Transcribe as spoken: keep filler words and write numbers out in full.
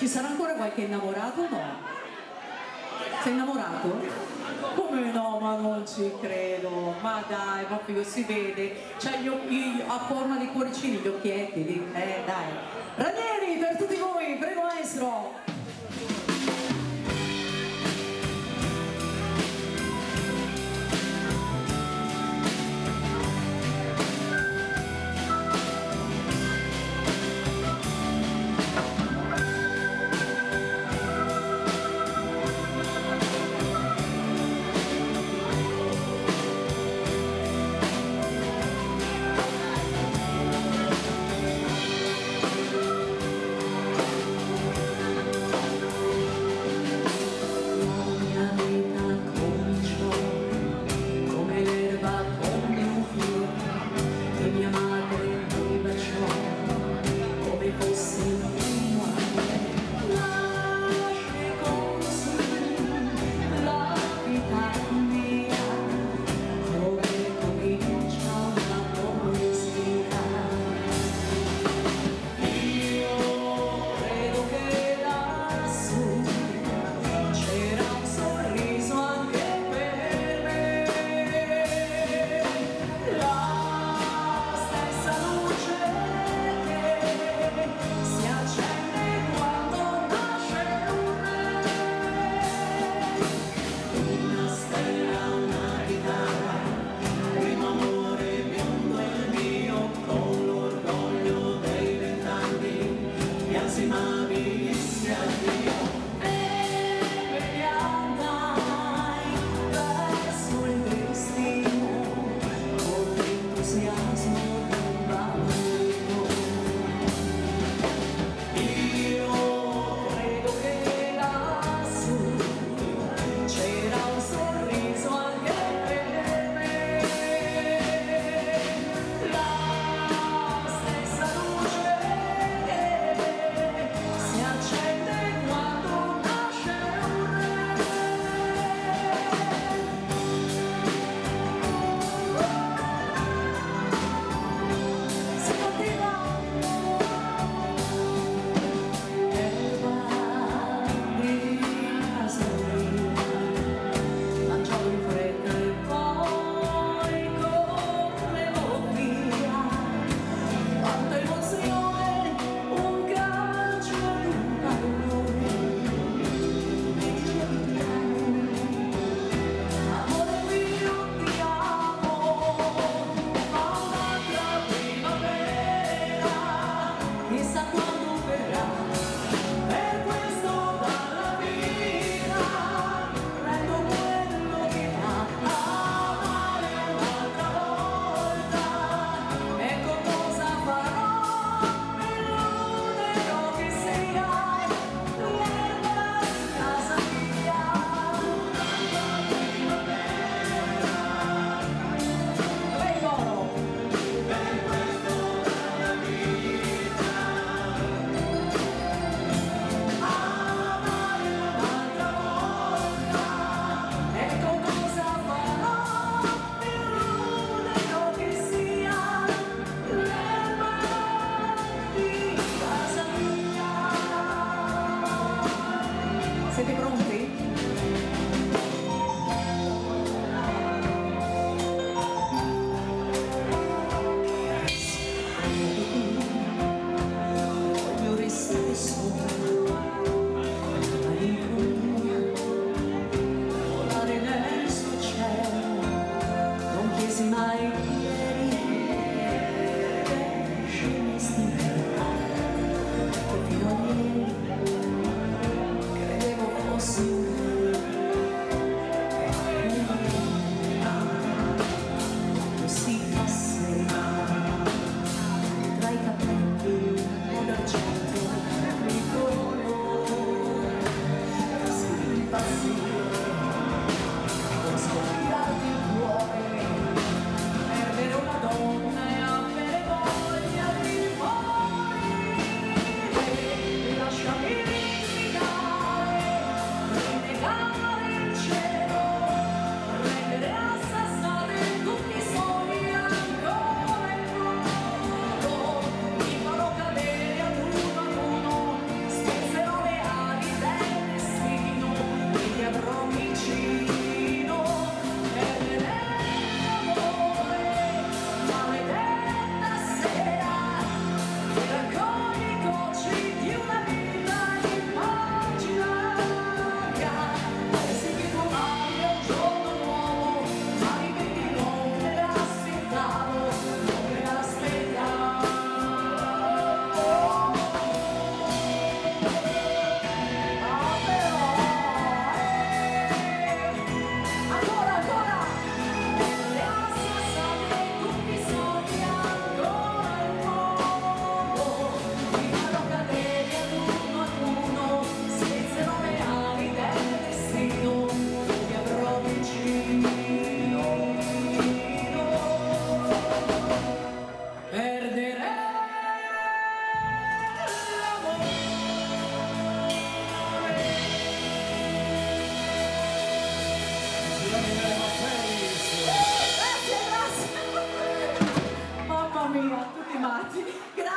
Ci sarà ancora qualche innamorato o no? Sei innamorato? Come no, ma non ci credo. Ma dai, proprio si vede. C'ha gli occhi a forma di cuoricini, gli occhietti. Eh, dai. Ranieri, per tutti voi, prego maestro. Siete pronti? Voglio restare solo, volare nel suo cielo, non chiesi mai ieri, scendesti in terra, che fino a ieri credevo fossi mia, tutti matti. Grazie.